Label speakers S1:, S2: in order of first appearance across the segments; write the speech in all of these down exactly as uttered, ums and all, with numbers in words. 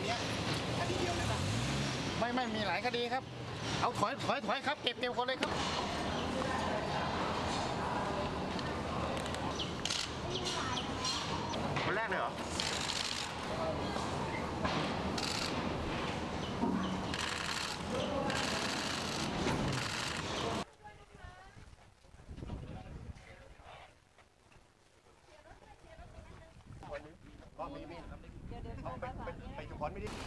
S1: นี้คดีเดียวเลยป่ะไม่ไม่มีหลายคดีครับเอาถอยถอยถอยครับเก็บเก็บคนเลยครับคนแรกเลยเหรอก็มีมีเขาไปไปไปจุกอนไม่ได้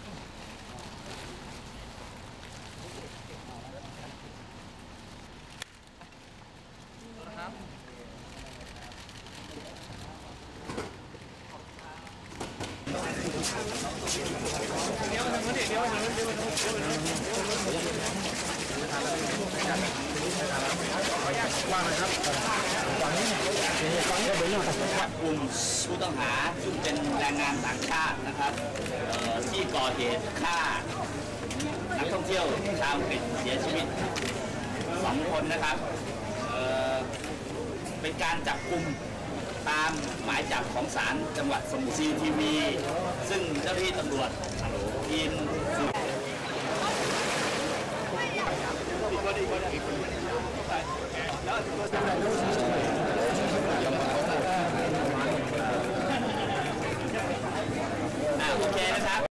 S1: ครับเดี๋ยวหนึ่งเดี๋ยวหนึ่งเดี๋ยวหนึ่งเดี๋ยวหนึ่งว่างเลยครับฝั่งนี้ฝั่งนี้เป็นเรื่องจับกลุ่มผู้ต้องหาซึ่งเป็นแรงงานต่างชาตินะครับที่ก่อเหตุฆ่านักท่องเที่ยวชาวอังกฤษเสียชีวิตสองคนนะครับเป็นการจับกลุ่มตามหมายจับของศาลจังหวัดสมุทร ซี ที วี ซึ่งเจ้าหน้าที่ตำรวจทีมสืบโอเคนะครับ